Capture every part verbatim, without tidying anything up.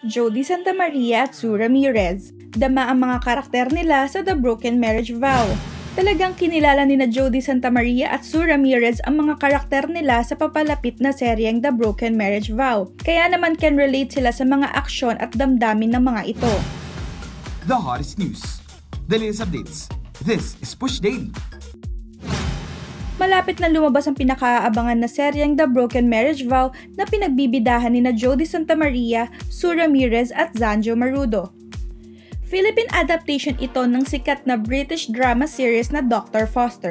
Jody Santa Maria at Sue Ramirez. Dama ang mga karakter nila sa The Broken Marriage Vow. Talagang kinilala ni na Jody Santa Maria at Sue Ramirez ang mga karakter nila sa papalapit na seryeng The Broken Marriage Vow. Kaya naman can relate sila sa mga aksyon at damdamin ng mga ito. The hottest news, the latest updates. This is Push Daily. Malapit na lumabas ang pinakaabangan na seryeng The Broken Marriage Vow na pinagbibidahan ni na Jody Santa Maria, Sue Ramirez at Zanjo Marudo. Philippine adaptation ito ng sikat na British drama series na Doctor Foster.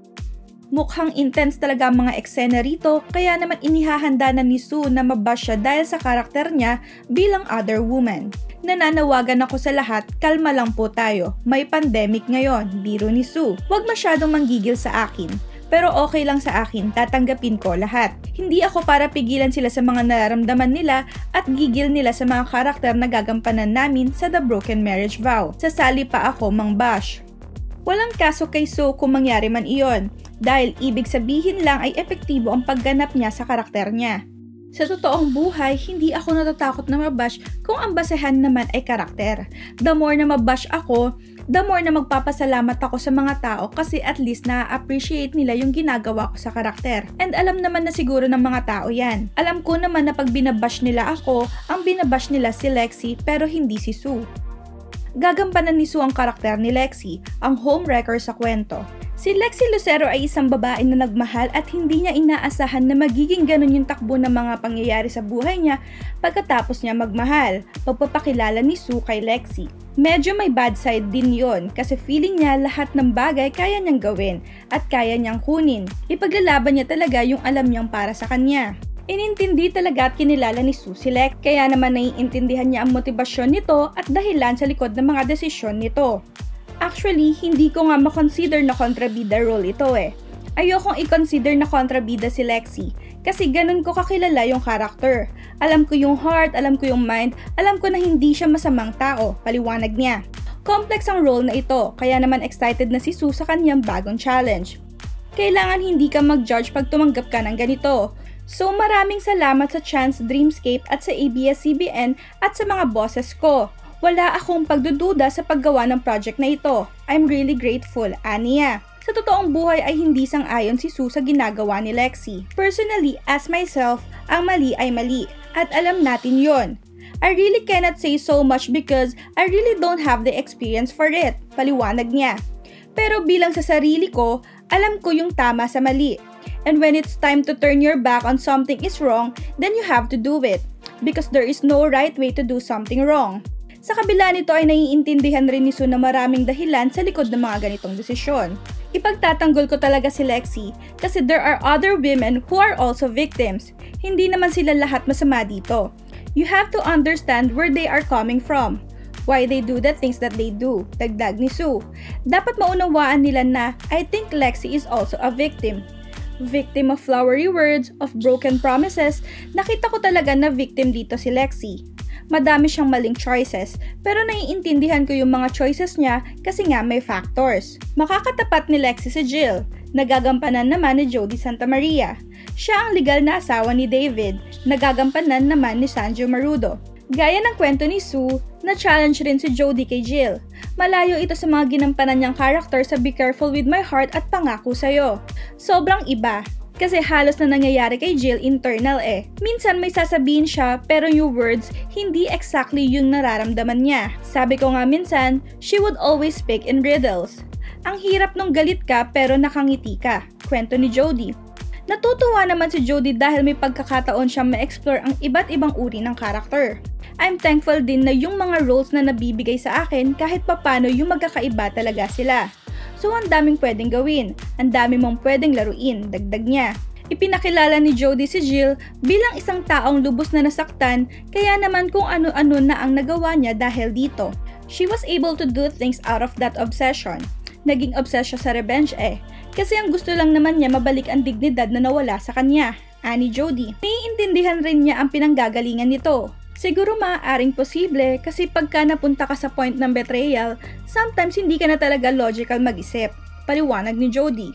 Mukhang intense talaga ang mga eksena rito, kaya naman inihahanda na ni Sue na mabash siya dahil sa karakter niya bilang other woman. Nananawagan ako sa lahat, kalma lang po tayo. May pandemic ngayon, biro ni Sue. Huwag masyadong manggigil sa akin. Pero okay lang sa akin, tatanggapin ko lahat. Hindi ako para pigilan sila sa mga nararamdaman nila at gigil nila sa mga karakter na gagampanan namin sa The Broken Marriage Vow. Sasali pa ako mang bash. Walang kaso kay Sue kung mangyari man iyon, dahil ibig sabihin lang ay epektibo ang pagganap niya sa karakter niya. Sa totoong buhay, hindi ako natatakot na mabash kung ang basehan naman ay karakter. The more na mabash ako, the more na magpapasalamat ako sa mga tao kasi at least na-appreciate nila yung ginagawa ko sa karakter. And alam naman na siguro ng mga tao yan. Alam ko naman na pag binabash nila ako, ang binabash nila si Lexi pero hindi si Sue. Gagampanan ni Sue ang karakter ni Lexi, ang homewrecker sa kwento. Si Lexi Lucero ay isang babae na nagmahal at hindi niya inaasahan na magiging ganun yung takbo ng mga pangyayari sa buhay niya pagkatapos niya magmahal, pagpapakilala ni Sue kay Lexi. Medyo may bad side din yon kasi feeling niya lahat ng bagay kaya niyang gawin at kaya niyang kunin. Ipaglalaban niya talaga yung alam niyang para sa kanya. Inintindi talaga at kinilala ni Sue si Lex, kaya naman naiintindihan niya ang motibasyon nito at dahilan sa likod ng mga desisyon nito. Actually, hindi ko nga makonsider na kontrabida role ito eh. Ayokong i-consider na kontrabida si Lexi kasi ganun ko kakilala yung karakter. Alam ko yung heart, alam ko yung mind, alam ko na hindi siya masamang tao, paliwanag niya. Complex ang role na ito, kaya naman excited na si Sue sa kanyang bagong challenge. Kailangan hindi ka mag-judge pag tumanggap ka ng ganito. So maraming salamat sa Chance Dreamscape at sa A B S C B N at sa mga bosses ko. Wala akong pagdududa sa paggawa ng project na ito. I'm really grateful, aniya. Sa totoong buhay ay hindi sang-ayon si Sue sa ginagawa ni Lexi. Personally, as myself, ang mali ay mali. At alam natin yon. I really cannot say so much because I really don't have the experience for it, paliwanag niya. Pero bilang sa sarili ko, alam ko yung tama sa mali. And when it's time to turn your back on something is wrong, then you have to do it. Because there is no right way to do something wrong. Sa kabila nito ay naiintindihan rin ni Sue na maraming dahilan sa likod ng mga ganitong desisyon. Ipagtatanggol ko talaga si Lexi kasi there are other women who are also victims. Hindi naman sila lahat masama dito. You have to understand where they are coming from. Why they do the things that they do, dagdag ni Sue. Dapat maunawaan nila na I think Lexi is also a victim. Victim of flowery words, of broken promises, nakita ko talaga na victim dito si Lexi. Madami siyang maling choices, pero naiintindihan ko yung mga choices niya kasi nga may factors. Makakatapat ni Lexi si Jill, nagagampanan naman ni Jody Santa Maria. Siya ang legal na asawa ni David, nagagampanan naman ni Zanjo Marudo. Gaya ng kwento ni Sue, na-challenge rin si Jody kay Jill. Malayo ito sa mga ginampanan niyang karakter sa Be Careful With My Heart at Pangako Sa'yo. Sobrang iba. Kasi halos na nangyayari kay Jill internal eh. Minsan may sasabihin siya pero yung words hindi exactly yung nararamdaman niya. Sabi ko nga minsan, she would always speak in riddles. Ang hirap nung galit ka pero nakangiti ka. Kwento ni Jody. Natutuwa naman si Jody dahil may pagkakataon siyang ma-explore ang iba't ibang uri ng karakter. I'm thankful din na yung mga roles na nabibigay sa akin kahit papano yung magkakaiba talaga sila. So ang daming pwedeng gawin, ang dami mong pwedeng laruin, dagdag niya. Ipinakilala ni Jody si Jill bilang isang taong lubos na nasaktan kaya naman kung ano-ano na ang nagawa niya dahil dito. She was able to do things out of that obsession. Naging obsessed siya sa revenge eh, kasi ang gusto lang naman niya mabalik ang dignidad na nawala sa kanya, ani Jody. Naiintindihan rin niya ang pinanggagalingan nito. Siguro maaaring posible kasi pagka napunta ka sa point ng betrayal, sometimes hindi ka na talaga logical mag-isip. Paliwanag ni Jody.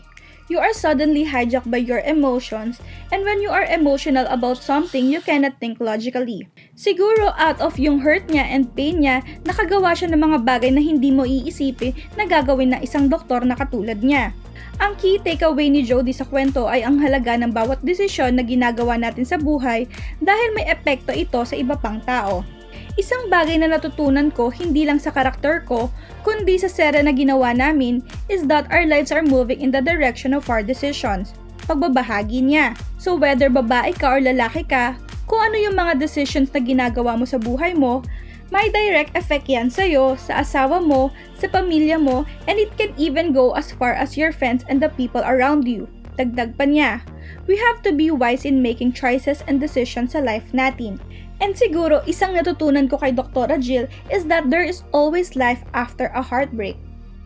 You are suddenly hijacked by your emotions, and when you are emotional about something, you cannot think logically. Siguro out of yung hurt niya and pain niya, nakagawa siya ng mga bagay na hindi mo iisipin na gagawin ng isang doktor na katulad niya. Ang key takeaway ni Jody sa kwento ay ang halaga ng bawat desisyon na ginagawa natin sa buhay dahil may epekto ito sa iba pang tao. Isang bagay na natutunan ko hindi lang sa karakter ko, kundi sa serye na ginawa namin is that our lives are moving in the direction of our decisions. Pagbabahagi niya. So whether babae ka or lalaki ka, kung ano yung mga decisions na ginagawa mo sa buhay mo, may direct effect yan sa'yo, sa asawa mo, sa pamilya mo, and it can even go as far as your friends and the people around you. Dagdag pa niya, we have to be wise in making choices and decisions sa life natin. And siguro, isang natutunan ko kay Doktora Jill is that there is always life after a heartbreak.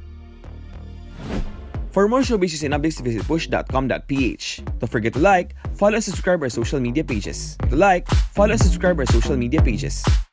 For more showbiz and updates, visit push dot com dot p h. Don't forget to like, follow and subscribe our social media pages. To like, follow and subscribe our social media pages.